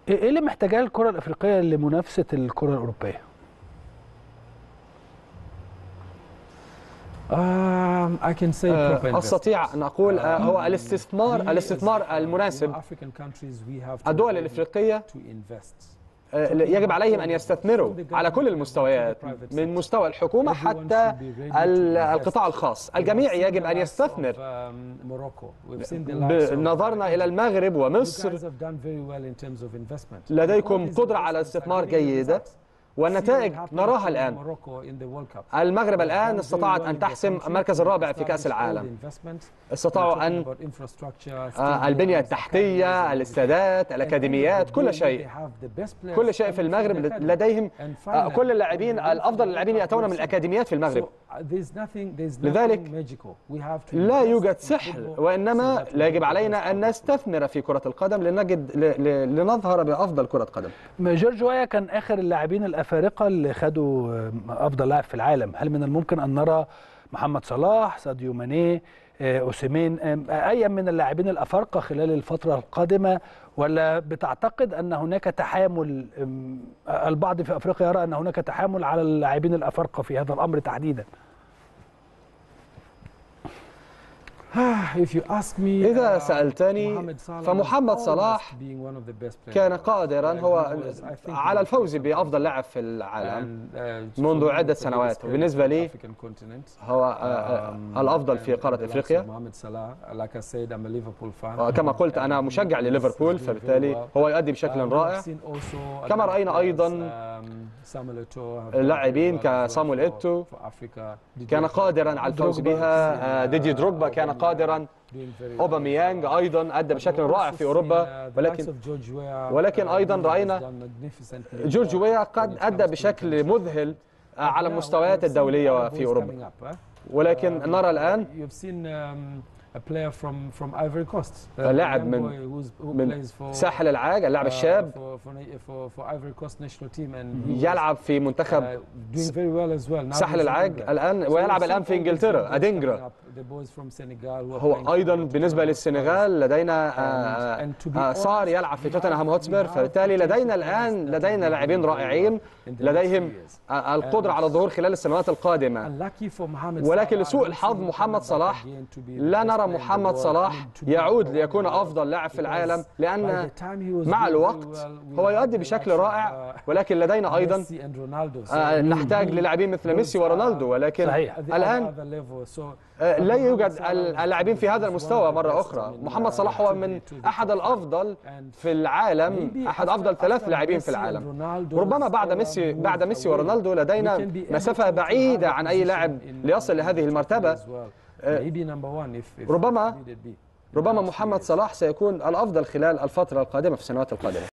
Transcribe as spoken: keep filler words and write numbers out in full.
ايه اللي محتاجاه الكرة الافريقية لمنافسة الكرة الاوروبية؟ Um, I can say proper أستطيع أن أقول هو الاستثمار الاستثمار المناسب. الدول الإفريقية يجب عليهم أن يستثمروا على كل المستويات، من مستوى الحكومة حتى القطاع الخاص. الجميع يجب أن يستثمر. نظرنا إلى المغرب ومصر، لديكم قدرة على استثمار جيدة والنتائج نراها الآن. المغرب الآن استطاعت أن تحسم المركز الرابع في كأس العالم. استطاعوا أن البنية التحتية، الاستادات، الأكاديميات، كل شيء كل شيء في المغرب لديهم. كل اللاعبين الأفضل اللاعبين يأتون من الأكاديميات في المغرب. لذلك لا يوجد سحر، وإنما يجب علينا أن نستثمر في كرة القدم لنجد لنظهر بأفضل كرة قدم. جورج ويا كان آخر اللاعبين الأفارقة اللي خدوا أفضل لاعب في العالم. هل من الممكن أن نرى محمد صلاح، ساديو ماني، أوسيمين، أي من اللاعبين الأفارقة خلال الفترة القادمة، ولا بتعتقد أن هناك تحامل؟ البعض في أفريقيا يرى أن هناك تحامل على اللاعبين الأفارقة في هذا الأمر تحديدا. إذا سألتني فمحمد صلاح كان قادرا هو على الفوز بأفضل لاعب في العالم منذ عدة سنوات، وبالنسبة لي هو الأفضل في قارة إفريقيا. كما قلت أنا مشجع لليفربول، فبالتالي هو يؤدي بشكل رائع. كما رأينا أيضا لاعبين كصامويل إيتو كان قادرا على الفوز بها. ديدي دروجبا كان قادرا. أوباميانغ أيضا أدى بشكل رائع في أوروبا، ولكن ولكن أيضا رأينا جورج ويا قد أدى بشكل مذهل على المستويات الدولية في أوروبا. ولكن نرى الآن لاعب من من ساحل العاج، اللاعب الشاب يلعب في منتخب ساحل العاج الآن، ويلعب الآن في إنجلترا، أدينجرا. هو أيضا بالنسبة للسنغال لدينا صار يلعب في توتنهام هوتسبير، فبالتالي لدينا الآن لدينا لاعبين رائعين لديهم القدرة على الظهور خلال السنوات القادمة. ولكن لسوء الحظ محمد صلاح لا نرى محمد صلاح يعود ليكون أفضل لاعب في العالم، لأن مع الوقت هو يؤدي بشكل رائع، ولكن لدينا أيضا نحتاج للاعبين مثل ميسي ورونالدو. ولكن الآن لا يوجد اللاعبين في هذا المستوى مرة أخرى. محمد صلاح هو من أحد الأفضل في العالم، أحد أفضل ثلاث لاعبين في العالم. ربما بعد ميسي بعد ميسي ورونالدو لدينا مسافة بعيدة عن أي لاعب ليصل لهذه المرتبة. ربما ربما محمد صلاح سيكون الأفضل خلال الفترة القادمة في السنوات القادمة.